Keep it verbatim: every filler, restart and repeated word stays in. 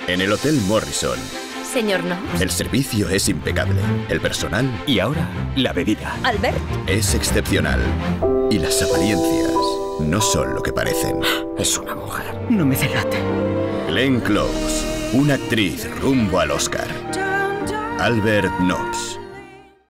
En el Hotel Morrison, Señor no. el servicio es impecable, el personal Y ahora, la bebida. Albert. es excepcional y las apariencias no son lo que parecen. Es una mujer. No me delate. Glenn Close, una actriz rumbo al Oscar. Albert Nobbs.